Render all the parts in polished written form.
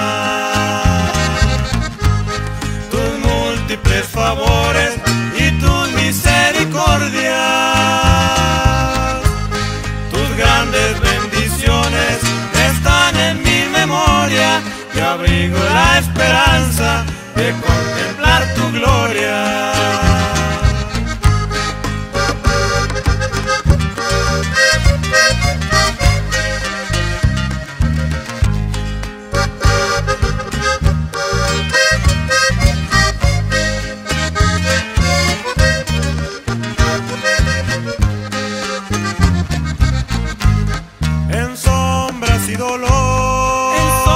tus múltiples favores y tus misericordias, tus grandes bendiciones están en mi memoria. Yo abrigo la esperanza de contemplar tu gloria. En sombras y dolor,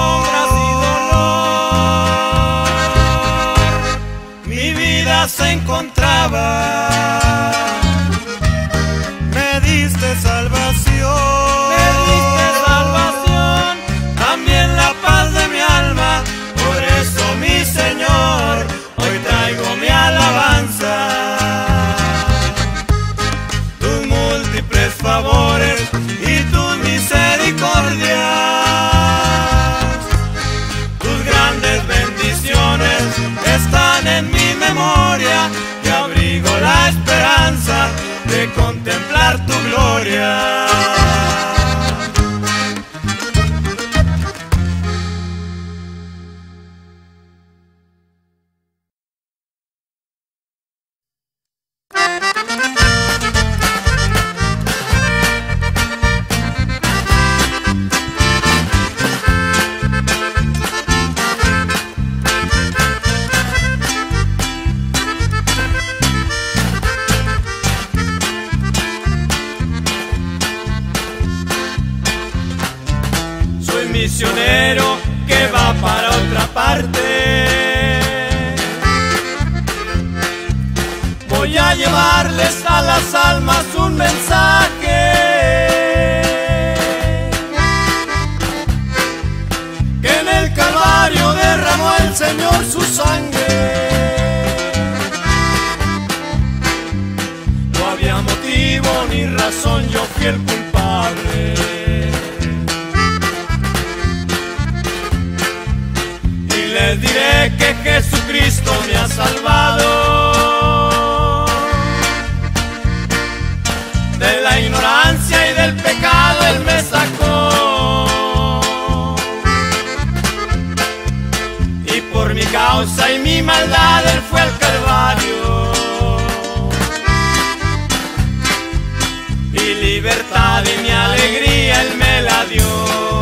mi vida se encontraba. Me diste salvación, también la paz de mi alma. Por eso, mi Señor, hoy traigo mi alabanza. Tus múltiples favores y tus misericordias, tus grandes bendiciones están en mi memoria. Y abrigo la esperanza de contemplar tu gloria. Misionero que va para otra parte, voy a llevarles a las almas un mensaje, que en el Calvario derramó el Señor su sangre. No había motivo ni razón, yo fui el culpable. Les diré que Jesucristo me ha salvado de la ignorancia y del pecado. Él me sacó, y por mi causa y mi maldad Él fue al Calvario, y libertad y mi alegría Él me la dio.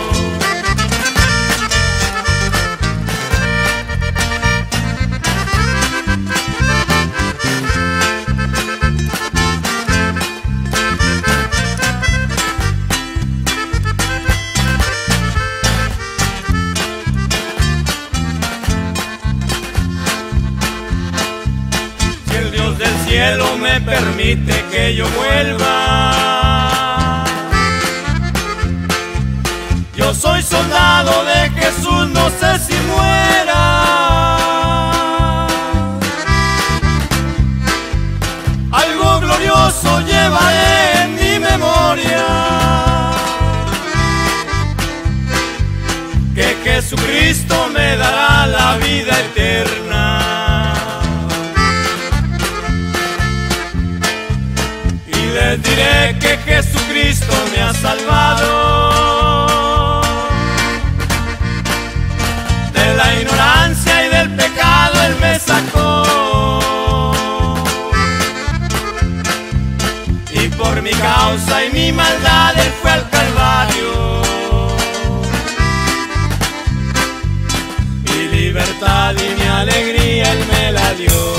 Cielo me permite que yo vuelva. Yo soy soldado de Jesús, no sé si muera. Algo glorioso llevaré en mi memoria, que Jesucristo me dará la vida eterna. Les diré que Jesucristo me ha salvado de la ignorancia y del pecado. Él me sacó, y por mi causa y mi maldad Él fue al Calvario, y libertad y mi alegría Él me la dio.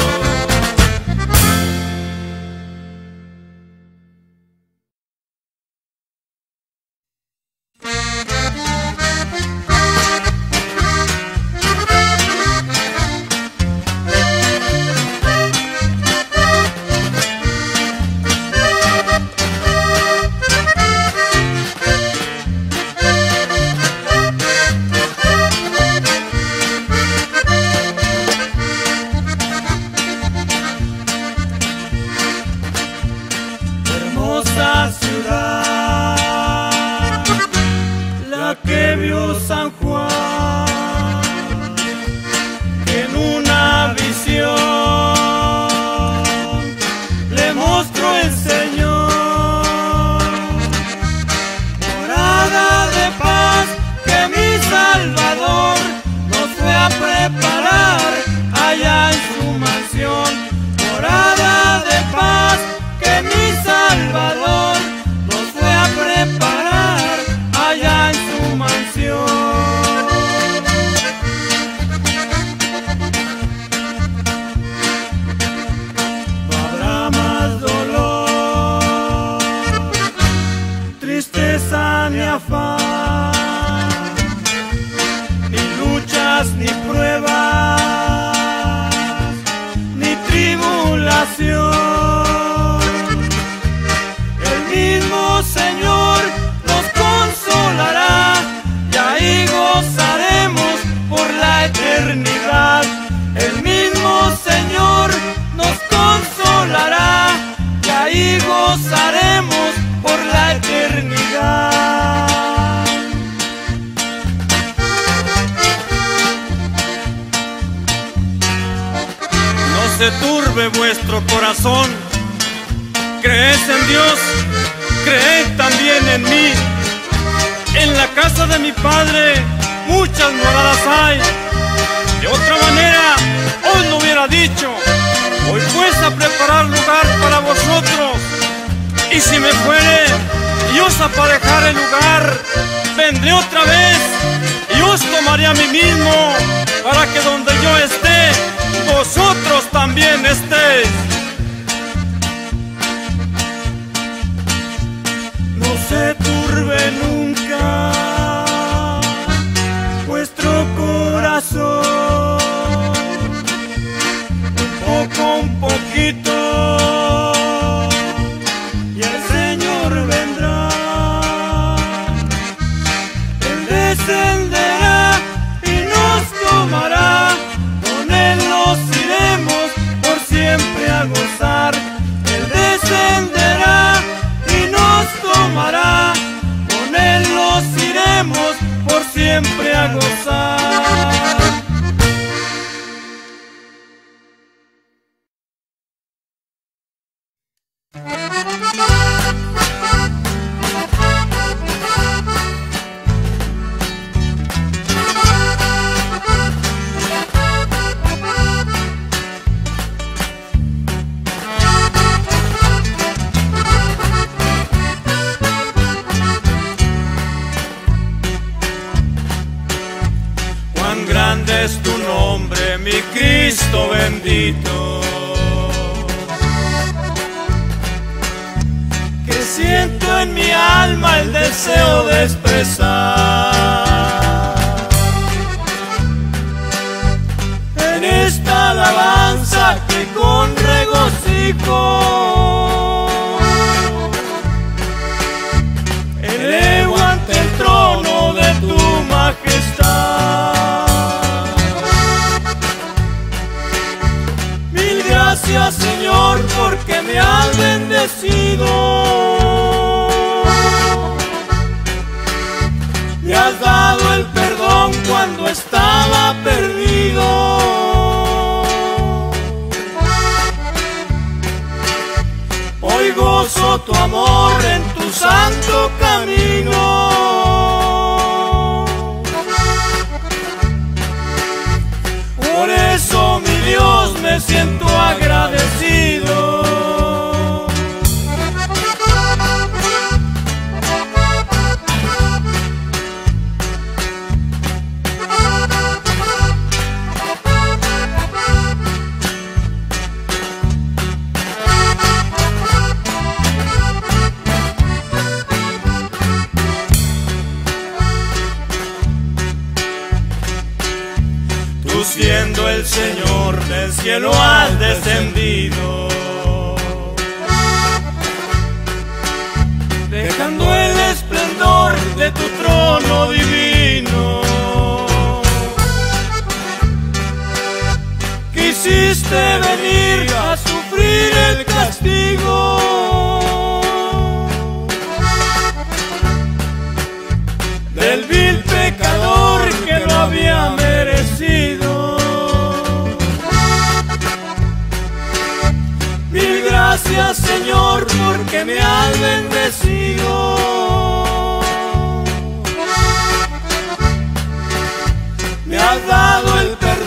preparar allá en su mansión, morada de paz que mi Salvador nos fue a preparar allá en su mansión. No habrá más dolor, tristeza ni afán, ni luchas ni pruebas, ni tribulación. El mismo Señor nos consolará y ahí gozaremos por la eternidad. El mismo Señor nos consolará y ahí gozaremos por la eternidad. No se turbe vuestro corazón, creed en Dios, creed también en mí. En la casa de mi Padre muchas moradas hay. De otra manera os lo hubiera dicho. Voy pues a preparar lugar para vosotros. Y si me fuere y os aparejare el lugar, vendré otra vez y os tomaré a mí mismo, para que donde yo esté, vosotros también estéis. No se turbe nunca vuestro corazón, un poquito, y el Señor vendrá. Él descenderá y nos tomará, con Él nos iremos por siempre a gozar. Él descenderá y nos tomará, con Él nos iremos por siempre a gozar. Cuán grande es tu nombre, mi Cristo bendito, que siento en mi alma el deseo de expresar en esta alabanza que con regocijo elevo ante el trono de tu majestad. Mil gracias, Señor, porque me has bendecido. Me has dado el perdón cuando estaba perdido. Hoy gozo tu amor en tu santo camino. Por eso, mi Dios, me siento agradecido. Siendo el Señor del cielo has descendido, dejando el esplendor de tu trono divino. Quisiste venir a sufrir el castigo del vil pecador que lo había merecido. Mil gracias, Señor, porque me has bendecido. Me has dado el perdón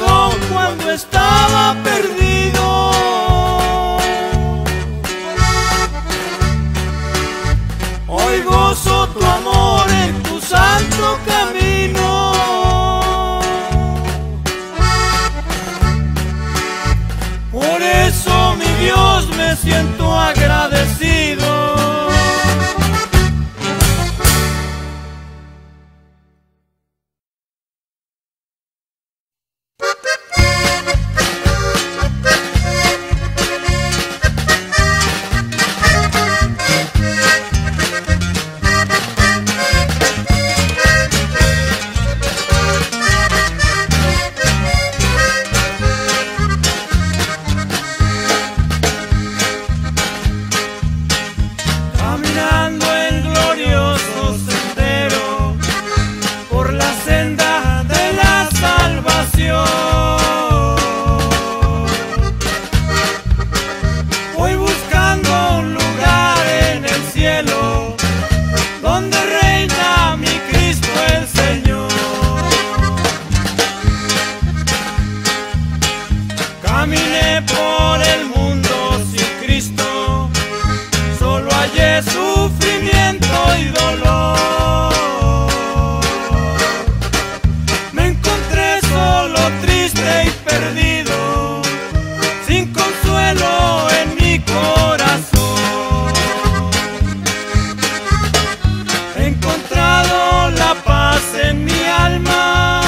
siento agradecido. Caminé por el mundo sin Cristo, solo hallé sufrimiento y dolor. Me encontré solo, triste y perdido, sin consuelo en mi corazón. He encontrado la paz en mi alma,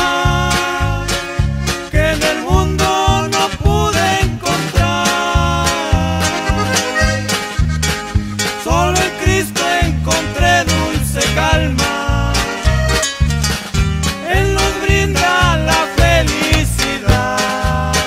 calma, Él nos brinda la felicidad.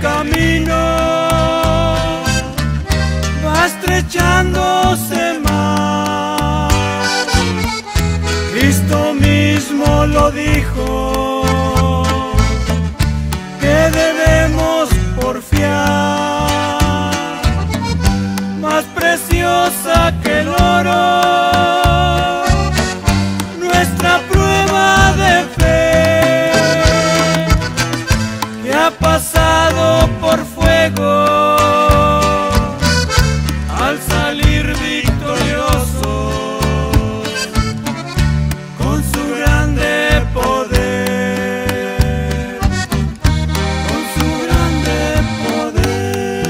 camino va estrechándose más. Cristo mismo lo dijo, que debemos porfiar, más preciosa que el oro, nuestra prueba de fe, que ha pasado por fuego al salir victoriosos con su grande poder, con su grande poder.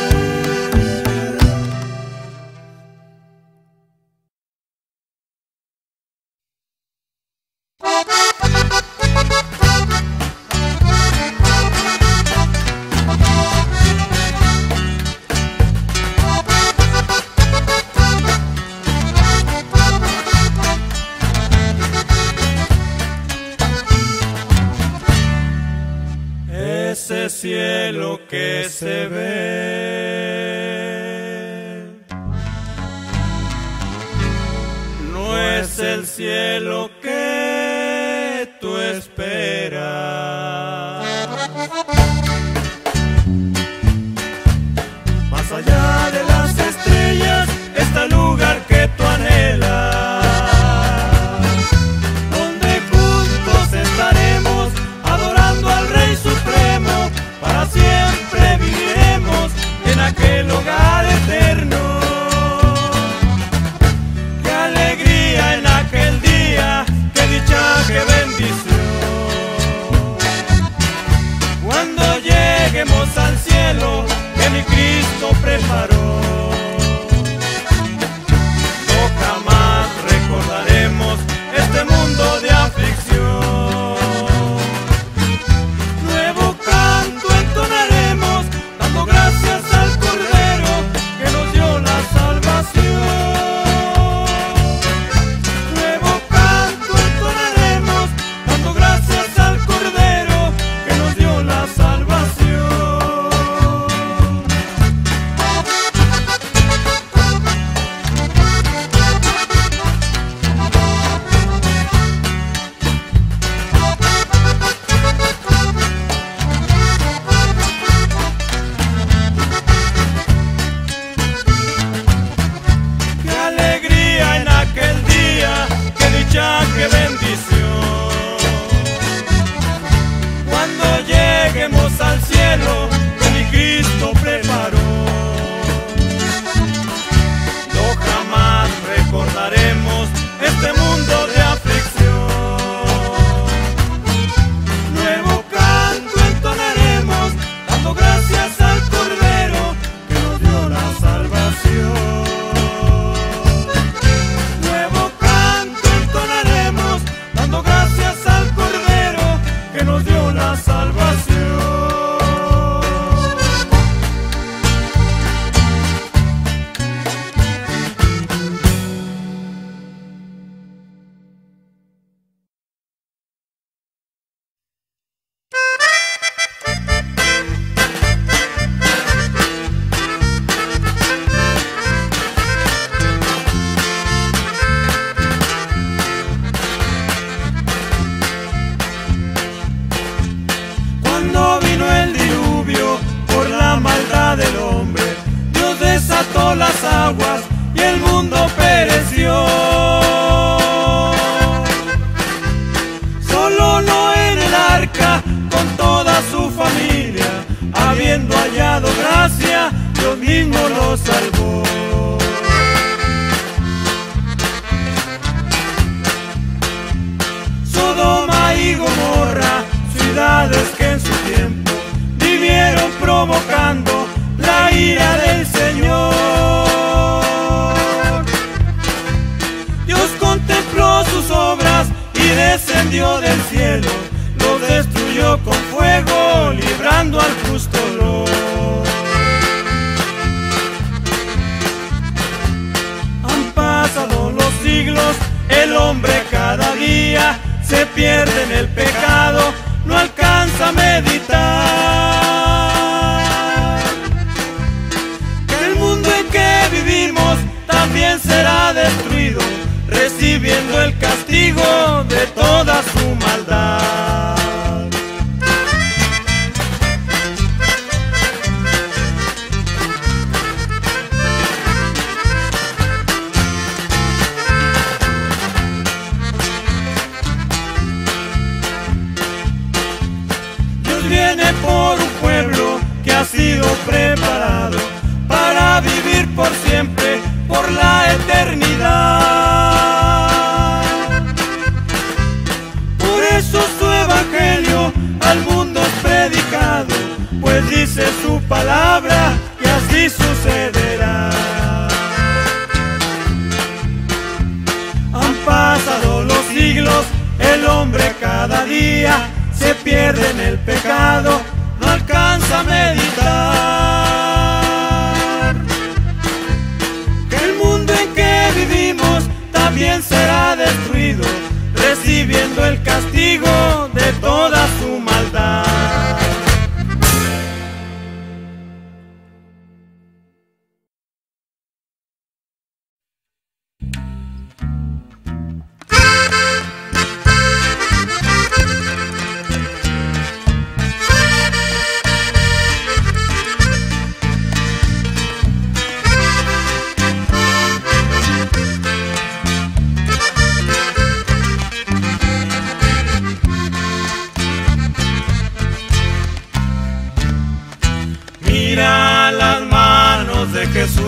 Ese cielo que se ve no es el cielo que tú esperas. Más allá de las estrellas está el lugar que tú anhelas, donde juntos estaremos adorando al Rey Supremo. Para siempre viviremos en aquel hogar eterno. Qué alegría en aquel día, qué dicha, qué bendición. Cuando lleguemos al cielo que mi Cristo preparó, no jamás recordaremos este mundo de aflicción. Nuevo canto entonaremos, dando gracias al Cordero que nos dio la salvación. Nuevo canto entonaremos, dando gracias al Cordero que nos dio la salvación. Qué alegría en aquel día, qué dicha, qué bendición. Cuando lleguemos al cielo que mi Cristo preparó, no jamás recordaremos este mundo de aflicción. Nuevo canto entonaremos, dando gracias al Cordero que nos dio la salvación. Nuevo canto entonaremos, dando gracias al Cordero que nos dio la salvación. Cuando vino el diluvio por la maldad del hombre, Dios desató las aguas y el mundo pereció. Solo Noé en el arca con toda su familia, habiendo hallado gracia, Dios mismo lo salvó. Sodoma y Gomorra, ciudades que en su tiempo vivieron provocando la ira del Señor. Dios contempló sus obras y descendió del cielo, los destruyó con fuego, librando al justo Lot. Han pasado los siglos, el hombre cada día se pierde en el pecado, no alcanza a meditar. el castigo de toda su maldad. Viene por un pueblo que ha sido preparado para vivir por siempre, por la eternidad. Por eso su evangelio al mundo es predicado, pues dice su palabra que así sucederá. Han pasado los siglos, el hombre cada día se pierde en el pecado, no alcanza a meditar. Que el mundo en que vivimos también será destruido, recibiendo el castigo de toda su maldad. Mira las manos de Jesús,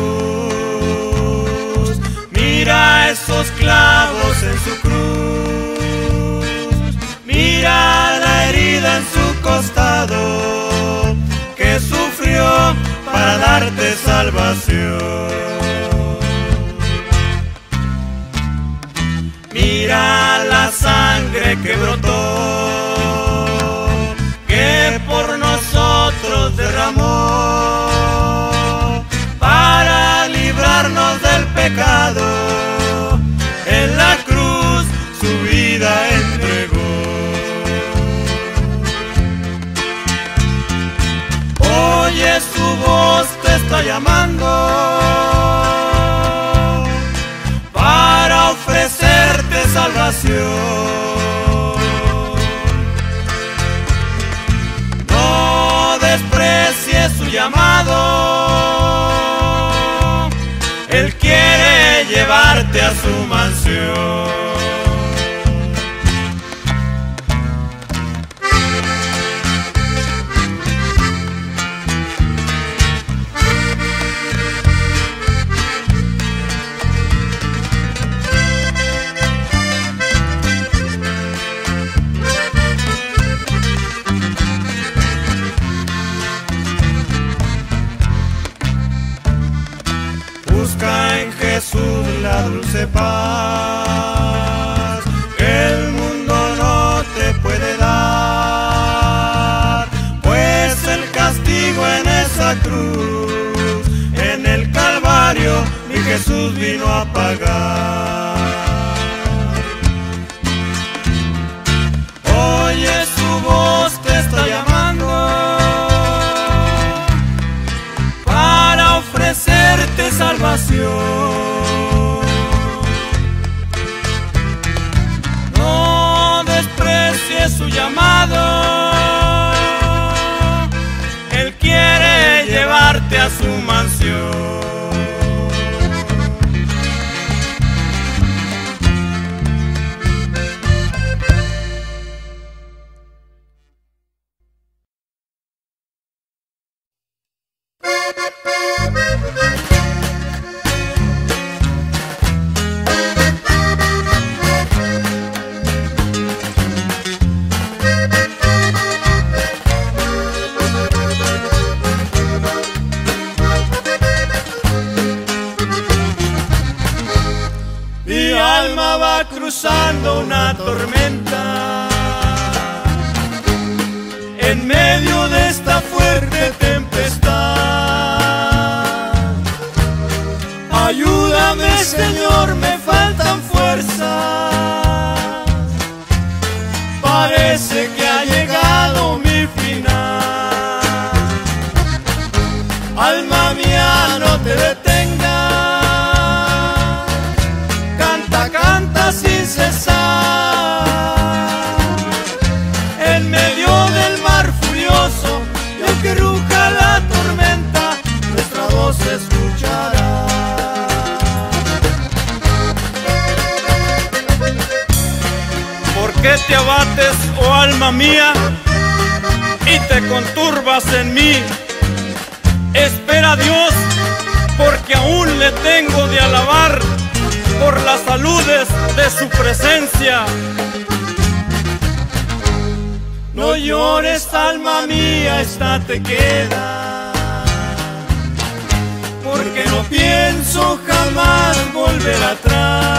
mira esos clavos en su cruz, mira la herida en su costado que sufrió para darte salvación. Mira la sangre que brotó, que por nosotros derramó, para librarnos del pecado, en la cruz su vida entregó. Oye, su voz te está llamando para ofrecerte salvación. Desprecies su llamado, Él quiere llevarte a su mansión. Busca en Jesús la dulce paz que el mundo no te puede dar, pues el castigo en esa cruz, en el Calvario, mi Jesús vino a pagar. Oye, su voz te está llamando para ofrecerte salvación. No desprecies su llamado, Él quiere llevarte a su mansión. Mi alma va cruzando una tormenta, en medio de esta fuerte tempestad. Ayúdame, Señor, me faltan fuerzas. Parece que ha llegado mi final. Alma mía, no te detengas, canta sin cesar. que te abates, oh alma mía, y te conturbas en mí. Espera a Dios, porque aún le tengo de alabar por las saludes de su presencia. No llores, alma mía, esta te queda, porque no pienso jamás volver atrás.